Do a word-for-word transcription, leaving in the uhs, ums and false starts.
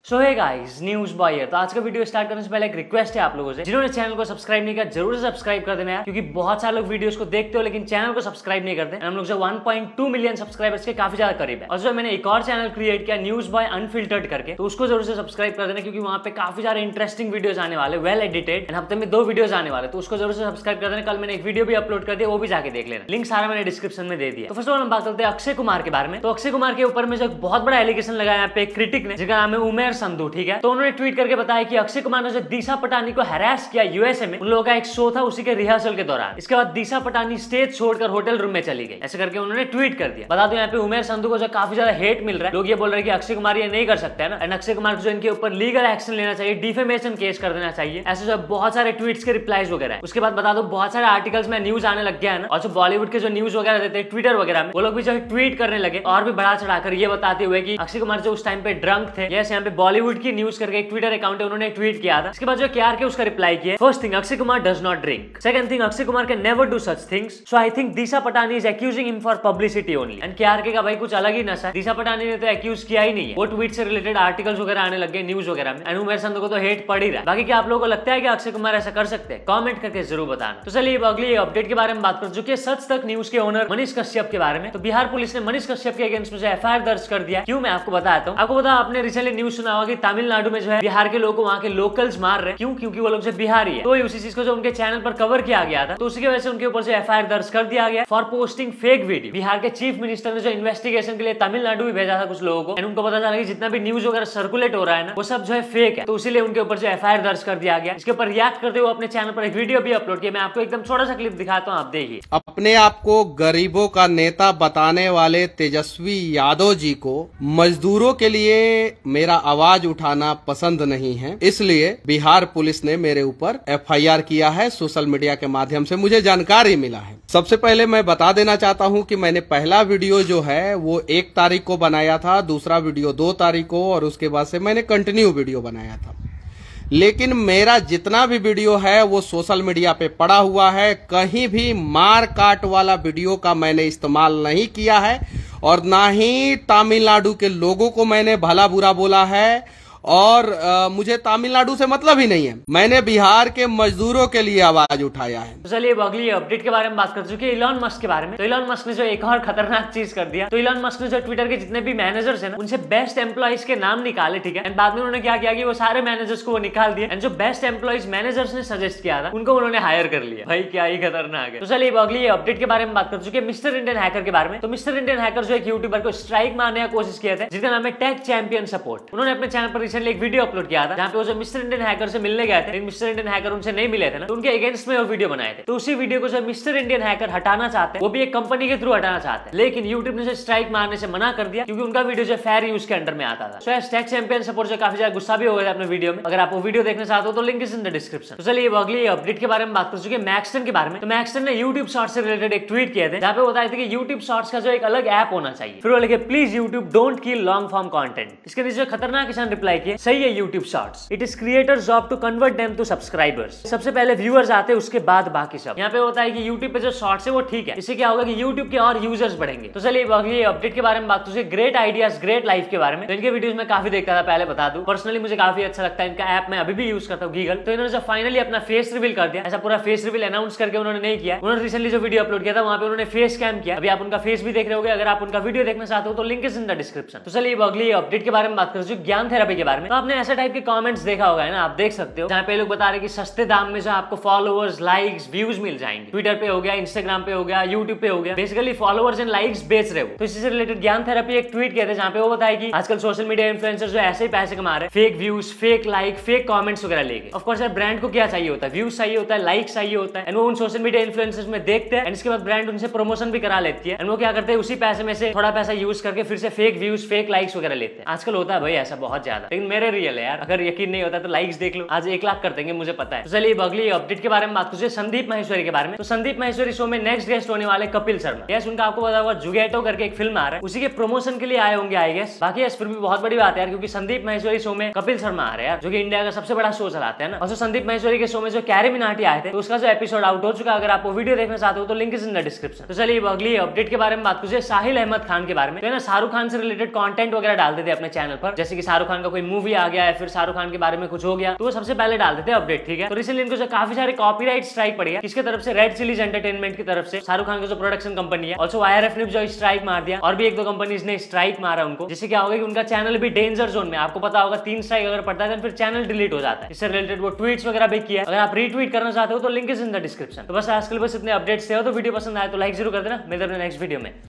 सो hey guys, News Boy है। तो आज का वीडियो स्टार्ट करने से पहले एक रिक्वेस्ट है आप लोगों से, जिन्होंने चैनल को सब्सक्राइब नहीं किया जरूर से सब्सक्राइब कर देना है, क्योंकि बहुत सारे लोग वीडियोस को देखते हो लेकिन चैनल को सब्सक्राइब नहीं करते। हम लोग जो one point two million subscribers के काफी ज्यादा करीब है। और जो मैंने एक और चैनल क्रिएट किया न्यूज बॉय अनफिल्टर्ड करके, तो उसको जरूर से सब्सक्राइब कर देना, क्योंकि वहाँ पे काफी सारे इंटरेस्टिंग वीडियोस आने वाले, वेल एडिटेड, हफ्ते में दो वीडियोस आने वाले, तो उसको जरूर से सब्सक्राइब कर देना। कल मैंने एक वीडियो भी अपलोड कर दिया, वो भी जाके देख लेना, लिंक सारा मैंने डिस्क्रिप्शन में दे दिया। तो फर्स्ट ऑफ ऑल हम बात करते हैं अक्षय कुमार के बारे में। तो अक्षय कुमार के ऊपर में जो बहुत बड़ा एलिगेशन लगाया यहाँ पे क्रिटिक ने, जिसका नाम है उमेर संधू, ठीक है। तो उन्होंने ट्वीट करके बताया कि अक्षय कुमार ने जो दिशा पटानी को हैरेस किया यूएसए में, उन लोगों का एक शो था, उसी के रिहर्सल के दौरान। इसके बाद दिशा पटानी स्टेज छोड़कर होटल रूम में चली गई, ऐसे करके उन्होंने ट्वीट कर दिया। बता दो यहाँ पे उमेर संधू को जो काफी ज्यादा हेट मिल रहा है, लोग ये बोल रहे हैं कि अक्षय कुमार ये नहीं कर सकता है ना, एंड अक्षय कुमार को जो इनके ऊपर लीगल एक्शन लेना चाहिए, डिफेमेशन केस कर देना चाहिए, ऐसे जो बहुत सारे ट्वीट्स के रिप्लाईज वगैरह है। उसके बाद बता दो बहुत सारे आर्टिकल्स में न्यूज आने लग गया है ना, और जो बॉलीवुड के जो न्यूज वगैरह देते हैं ट्विटर वगैरह में, वो लोग भी जो ट्वीट करने लगे और भी बढ़ा चढ़ाकर ये बताते हुए कि अक्षय कुमार जो उस टाइम पे ड्रंक थे। यस, यहाँ पे बॉलीवुड की न्यूज करके एक ट्विटर अकाउंट है, उन्होंने ट्वीट किया था। इसके बाद जो केआर के उसका रिप्लाई किया, first thing Akshay Kumar does not drink, second thing Akshay Kumar can never do such things, so I think Disha Patani is accusing him for publicity only. And K R K का भाई कुछ अलग ही नशा है, दिशा पटानी ने तो एक्यूज किया ही नहीं है, वो ट्वीट से रिलेटेड आर्टिकल्स वगैरह आने लग गए न्यूज वगैरह में, एंड उमेर संधू को तो हेट पड़ ही रहा है। बाकी क्या आप लोगों को लगता है कि अक्षय कुमार ऐसा कर सकते हैं? कमेंट करके जरूर बताना। तो चलिए अगली अपडेट के बारे में बात कर चुके हैं, सच तक न्यूज के ओनर मनीष कश्यप के बारे में। तो बिहार पुलिस ने मनीष कश्यप के अगेंस्ट में एफ आई आर दर्ज कर दिया। क्यों, मैं आपको बताता हूँ। आपको पता, आपने रिसेंटली न्यूज सुना होगा कि तमिलनाडु में जो है बिहार के लोगों को वहाँ के लोकल्स मार रहे हैं। क्यों? क्योंकि वो लोग जो बिहारी है। तो उसी चीज को जो उनके चैनल पर कवर किया गया था, तो उसी की वजह से उनके ऊपर से एफ आई आर दर्ज कर दिया गया for posting fake video. Bihar के चीफ मिनिस्टर ने जो इन्वेस्टिगेशन के लिए तमिलनाडु भी भेजा था कुछ लोगों को, एंड उनको पता चला कि जितना भी न्यूज वगैरह सर्कुलेट हो रहा है ना, वो सब जो है फेक है, तो इसीलिए उनके ऊपर जो एफ आई आर दर्ज कर दिया गया। इसके ऊपर रिएक्ट करते हुए अपने चैनल पर एक वीडियो भी अपलोड किया। मैं आपको एकदम छोटा सा क्लिप दिखाता हूँ, आप देखिए। अपने आप को गरीबों का नेता बताने वाले तेजस्वी यादव जी को मजदूरों के लिए मेरा आवाज उठाना पसंद नहीं है, इसलिए बिहार पुलिस ने मेरे ऊपर एफ आई आर किया है। सोशल मीडिया के माध्यम से मुझे जानकारी मिला है। सबसे पहले मैं बता देना चाहता हूं कि मैंने पहला वीडियो जो है वो एक तारीख को बनाया था, दूसरा वीडियो दो तारीख को, और उसके बाद से मैंने कंटिन्यू वीडियो बनाया था। लेकिन मेरा जितना भी वीडियो है वो सोशल मीडिया पे पड़ा हुआ है, कहीं भी मार काट वाला वीडियो का मैंने इस्तेमाल नहीं किया है, और ना ही तमिलनाडु के लोगों को मैंने भला बुरा बोला है, और आ, मुझे तमिलनाडु से मतलब ही नहीं है। मैंने बिहार के मजदूरों के लिए आवाज उठाया है। तो चलिए अगली अपडेट के बारे में बात कर चुके हैं, इलॉन मस्क के बारे में। तो इलॉन मस्क ने जो एक और खतरनाक चीज कर दिया। तो इलॉन मस्क ने जो ट्विटर के जितने भी मैनेजर्स हैं ना, उनसे बेस्ट एम्प्लॉइज के नाम निकाले, ठीक है। एंड बाद में उन्होंने क्या किया कि वो सारे मैनेजर्स को वो निकाल दिया, एंड जो बेस्ट एम्प्लॉइज मैनेजर्स ने सजेस्ट किया था उनको उन्होंने हायर कर लिया। भाई क्या ही खतरनाक है। तो चलिए अगली अपडेट के बारे में बात कर चुके हैं, मिस्टर इंडियन हैकर के बारे में। तो मिस्टर इंडियन हैकर जो एक यूट्यूबर को स्ट्राइक मारने की कोशिश किया था, जिसका नाम है टेक चैंपियन सपोर्ट। उन्होंने अपने चैनल पर रिसेंटली एक वीडियो अपलोड किया था, जहां पे वो जो मिस्टर इंडियन हैकर से मिलने गए थे, मिस्टर इंडियन हैकर उनसे नहीं मिले थे ना, तो उनके अगेंस्ट में वो वीडियो बनाए थे। तो उसी वीडियो को जो मिस्टर इंडियन हैकर हटाना चाहते हैं, वो भी एक कंपनी के थ्रू हटाना चाहते हैं, लेकिन यूट्यूब ने स्ट्राइक मारने से मना कर दिया, क्योंकि उनका वीडियो जो फेयर यूज के अंडर में आता था। सो टेक चैंपियन सपोर्ट जो काफी ज्यादा गुस्सा भी हो गया अपने वीडियो में। अगर आप वो वीडियो देखना चाहते हो तो link is in the description. तो चलिए अगली अपडेट के बारे में बात कर चुके हैं, मैक्सटन के बारे में। तो मैक्सटन ने यूट्यूब शॉर्ट्स से रिलेटेड एक ट्वीट किया था, जहां पे बताया था कि यूट्यूब शॉर्ट्स का जो एक अलग ऐप होना चाहिए। फिर वो लिखे, please YouTube don't kill long form content. इसके नीचे खतरनाक किसान रिप्लाई किया, सही है YouTube shorts, it is creators job to convert them to subscribers. सबसे पहले व्यूअर्स आते हैं, उसके बाद बाकी सब। यहाँ पे होता है कि YouTube पे जो शॉर्ट्स है वो ठीक है, इससे क्या होगा कि YouTube के और यूजर्स बढ़ेंगे। तो चलिए अगली अपडेट के बारे में बात करें, ग्रेट आइडियाज ग्रेट लाइफ के बारे में। तो इनके वीडियोस में काफी देखता था, पहले बता दूं, पर्सनली मुझे काफी अच्छा लगता है इनका ऐप, मैं अभी भी यूज करता हूँ गीगल। तो इन्होंने जब फाइनली अपना फेस रिवील कर दिया, ऐसा पूरा फेस रिवील अनाउंस करके उन्होंने नहीं किया। उन्होंने रिसेंटली जो वीडियो अपलोड किया था वहां पे उन्होंने फेस कैम किया। अभी आप उनका फेस भी देख रहे होंगे, अगर आप उनका वीडियो देखना चाहते हो तो link is in the description. तो चलिए अगली अपडेट के बारे में बात करें, ज्ञान थेरेपी के बारे में। तो आपने ऐसा टाइप के कमेंट्स देखा होगा ना, आप देख सकते हो, जहाँ पे लोग बता रहे कि सस्ते दाम में जो आपको फॉलोअर्स, लाइक्स, व्यूज मिल जाएंगे। ट्विटर पे हो गया, इंस्टाग्राम पे हो गया, यूट्यूब पे हो गया, बेसिकली फॉलोअर्स एंड लाइक्स बेच रहे हो। तो इसी से रिलेटेड ज्ञान थेरेपी एक ट्वीट किया था, जहाँ पे वो बताया कि आजकल सोशल मीडिया इन्फ्लुएंसर जो ऐसे ही पैसे कमा रहे हैं, fake views, fake like, fake comments वगैरह लेके। ऑफ कोर्स यार, ब्रांड को क्या चाहिए होता है? व्यूज चाहिए होता है, लाइक चाहिए होता है, एंड वो उन सोशल मीडिया इन्फ्लुएंसर्स में देखते हैं, एंड इसके बाद ब्रांड उनसे प्रमोशन भी करा लेती है, एंड वो क्या करते हैं, उसी पैसे में से थोड़ा पैसा यूज करके फिर से फेक व्यूज, फेक लाइक्स वगैरह लेते हैं। आजकल होता है भाई ऐसा बहुत ज्यादा, लेकिन मेरे रियल है यार, अगर यकीन नहीं होता तो लाइक्स देख लो, आज एक लाख कर देंगे, मुझे पता है। तो चलिए अगली अपडेट के बारे में बात करें, संदीप माहेश्वरी के बारे में। तो संदीप माहेश्वरी शो में नेक्स्ट गेस्ट होने वाले कपिल शर्मा। यस, उनका आपको पता होगा जुगैटो करके एक फिल्म आ रहा है, उसी के प्रमोशन के लिए आए होंगे आई गेस। बाकी यस, फिर भी बहुत बड़ी बात है यार, क्योंकि संदीप माहेश्वरी शो में कपिल शर्मा आ रहे हैं यार, जो कि इंडिया का सबसे बड़ा शो चलाते हैं ना। और संदीप माहेश्वरी के शो में जो कैरी मिनाटी आए थे, तो उसका जो एपिसोड आउट हो चुका है, अगर आप वो वीडियो देखना चाहते हो तो link is in the description. तो चलिए अगली अपडेट के बारे में बात करें, साहिल अहमद खान के बारे में। तो ना शाहरुख खान से रिलेटेड कंटेंट वगैरह डालते थे अपने चैनल पर, जैसे कि शाहरुख खान का कोई मूवी आ गया है, फिर शाहरुख खान के बारे में कुछ हो गया, तो वो सबसे पहले डाल देते हैं अपडेट, ठीक है। तो रिसेंटली इनको जो काफी सारे कॉपीराइट स्ट्राइक पड़ी है, किसके तरफ से, रेड चिलीज एंटरटेनमेंट की तरफ से, शाहरुख खान का जो प्रोडक्शन कंपनी है। ऑल्सो वाईआरएफ ने भी जो स्ट्राइक मार दिया, और भी एक दो कंपनीज ने स्ट्राइक मारा उनको, जिससे क्या होगा कि उनका चैनल भी डेंजर जोन में। आपको पता होगा तीन स्ट्राइक अगर पड़ता है तो फिर चैनल डिलीट हो जाता है। इससे रिलेटेड वो ट्वीट्स वगैरह भी किया, अगर आप रीट्वीट करना चाहते हो तो link is in the description. तो बस आजकल बस इतने अपडेट्स थे, तो वीडियो पसंद आए तो लाइक जरूर कर देना। मिलते हैं नेक्स्ट वीडियो में।